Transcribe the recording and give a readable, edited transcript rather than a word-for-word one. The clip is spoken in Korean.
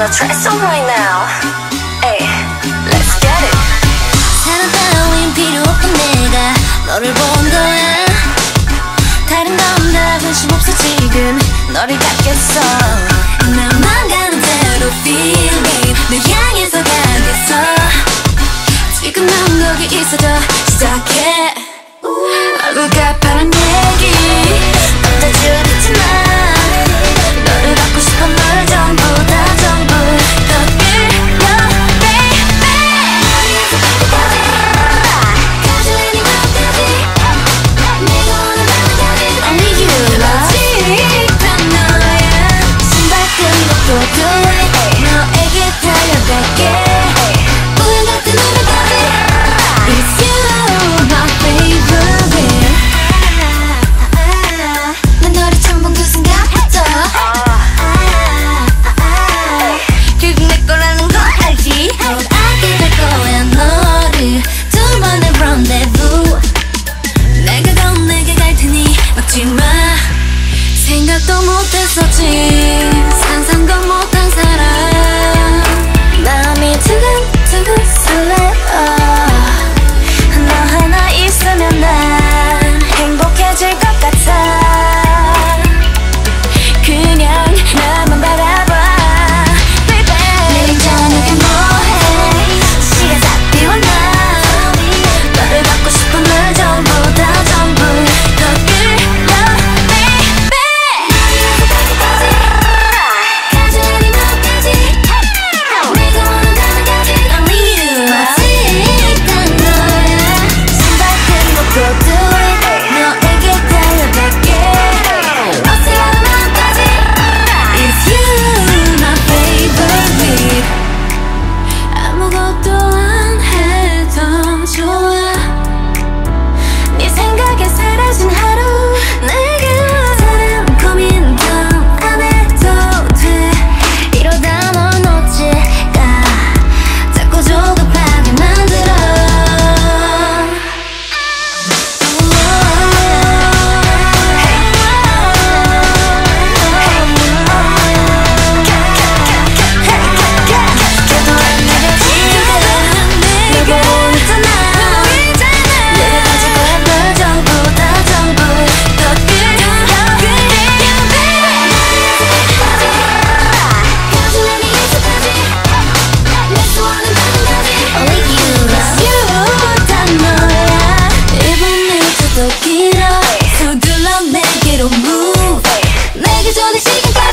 no stress on right now. Hey, let's get it. 사랑 따윈 필요 없던 내가 너를 본 거야. 다른 건 다 관심 없어 지금 너를 갖겠어. 나만 가는 대로 feeling 널 향해서 가겠어. 지금 난 거기 있어도 시작해. 누가 바란 얘기 남자줄이지만 너를 갖고 싶어. 너를 전부 다 전부 더 끌려 baby. 가져오니 너까지 내가 원하는 것까지 only you love. 단 너야 신발끈 것도 do it. 너에게 달려갈게. 우연 같은 오늘까지 It's you my favorite. 난 너를 처음 본 그 순간부터 결국 내 거라는 거 알지? 알게 될 거야. 너를 둘만의 rendezvous. 내가 건 내게 갈 테니 막지 마. 생각도 못했었지. 상상도 못한 사람. 마음이 두근두근 설레어. 너 하나 있으면 난 행복해질 것 같아. 그냥 나만 바라봐 baby. 내일 저녁에 뭐해. 시간 다 비워 나. 너를 갖고 싶어. 널 전부 다 전부 더 끌려 baby. 가져오니 너까지 내가 원하는 것까지 only you. 아직 단 너야 신발끈 놓고 do it. 너에게 달려갈게. 어색한 마음까지 It's you my favorite. 아무것도 안 해도 좋아. 네 생각에 사라진 하루. 내게 다른 고민 더 안 해도 돼. 이러다 넌 어째가 자꾸 조급하게 만들어. 걔도 안 내려 지금 너 보고 있잖아. 내가 가지고 한 널 전부 다 전부 더 끌려 baby. 가져오니 익숙하지 내가 원하는 것까지 only you love. 단 너야 1분 1초도 길어. 서둘러 내게로 move. 내게 전에 시간까지